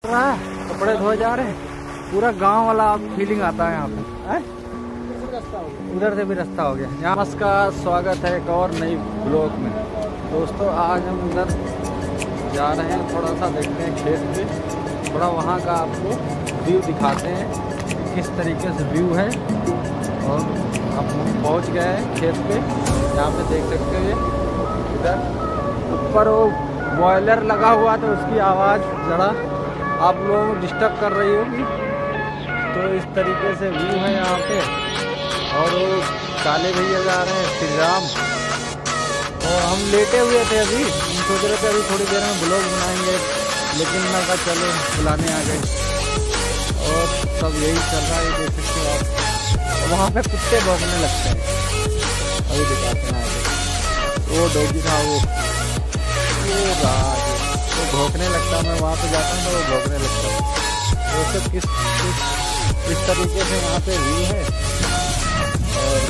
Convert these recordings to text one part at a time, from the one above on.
रहा है, कपड़े धोए जा रहे हैं, पूरा गांव वाला फीलिंग आता है यहाँ पे। उधर से भी रास्ता हो गया। यहाँ का स्वागत है एक और नई ब्लॉग में। दोस्तों आज हम उधर जा रहे हैं, थोड़ा सा देखते हैं खेत पे, थोड़ा वहाँ का आपको व्यू दिखाते हैं किस तरीके से व्यू है। और अब हम पहुँच गए हैं खेत पे, यहाँ पे देख सकते हैं इधर ऊपर वो बॉयलर लगा हुआ तो उसकी आवाज़ ज़रा आप लोगों को डिस्टर्ब कर रही होगी। तो इस तरीके से व्यू है यहाँ पे। और वो काले भैया जा रहे हैं श्री राम, और हम लेटे हुए थे अभी, हम सोच रहे थे अभी थोड़ी देर में ब्लॉग बनाएंगे, लेकिन मैं कहा चलो बुलाने आ गए। और सब यही चल रहा है, देख सकते हो आप। वहाँ पे कुत्ते भौंकने लगते हैं, अभी दिखाते हैं आगे। वो डॉगी था वो राज, वो भौंकने लगता है। मैं वहाँ पे जाता हूँ तो वो भौंकने लगता है। वो सब किस तरीके से वहाँ पे व्यू है। और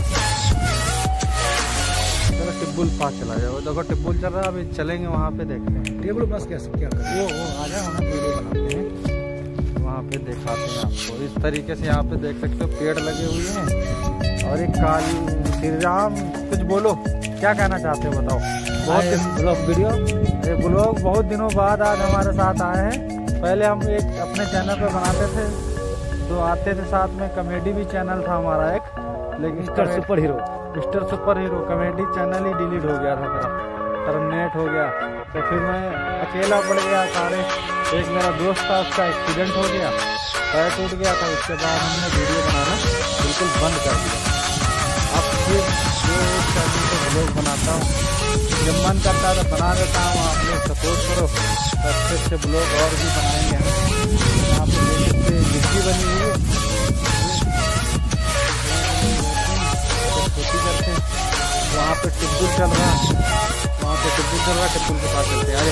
चलो टिब्बुल पास चला जाए, वो देखो टिब्बुल चल रहा है, अभी चलेंगे वहाँ पे देखते हैं। टिब्बुल पास कैसे क्या कर वो आ जाए, वहाँ वीडियो बनाते हैं, वहाँ पे दिखाते हैं आपको। इस तरीके से यहाँ पे देख सकते हो पेड़ लगे हुए हैं। और एक काली श्री राम, कुछ बोलो, क्या कहना चाहते हो बताओ। बहुत ब्लॉग बहुत दिनों बाद आज हमारे साथ आए हैं। पहले हम एक अपने चैनल पे बनाते थे, तो आते थे साथ में, कॉमेडी भी चैनल था हमारा एक, लेकिन mister super hero comedy channel ही डिलीट हो गया था मेरा, टर्मिनेट हो गया। तो फिर मैं अकेला पड़ गया सारे। एक मेरा दोस्त था, उसका एक्सीडेंट हो गया, पैर टूट गया था। उसके बाद हमने वीडियो बनाना बिल्कुल बंद कर दिया। अब फिर चैनल पर ब्लॉग बनाता हूँ, जब मन करता है तो बना देता हूँ। आप लोग सपोर्ट करो, अच्छे अच्छे ब्लॉग और भी बनाएंगे हम। यहाँ पे देख सकते हैं लिट्टी बनी हुई है, खेती करते हैं। वहाँ पे टिब्बुल चल रहा है, टिब्बुल के पास चलते हैं।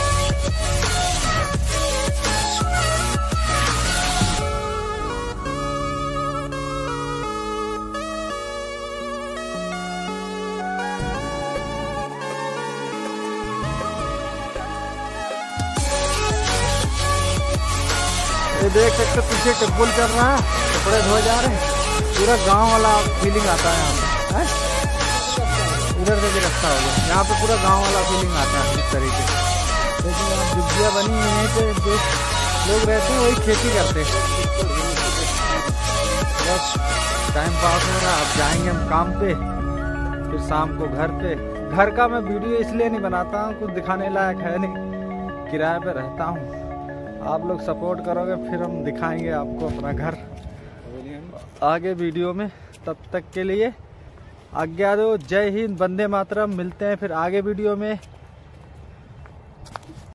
ये देख सकते पीछे टिब्बुल चल रहा है, कपड़े धोए जा रहे हैं, पूरा गांव वाला फीलिंग आता है यहाँ पे। उधर से भी रास्ता हो गया, यहाँ पे पूरा गांव वाला फीलिंग आता है इस तरीके से। लेकिन यहाँ झुग्गियाँ बनी हुई हैं, तो जो लोग रहते हैं वही खेती करते हैं। बस टाइम पास हो रहा है, अब जाएंगे हम काम पे, फिर शाम को घर पे। घर का मैं वीडियो इसलिए नहीं बनाता हूँ, कुछ दिखाने लायक है नहीं, किराए पे रहता हूँ। आप लोग सपोर्ट करोगे फिर हम दिखाएंगे आपको अपना घर आगे वीडियो में। तब तक के लिए आज्ञा दो। जय हिंद, वंदे मातरम। मिलते हैं फिर आगे वीडियो में।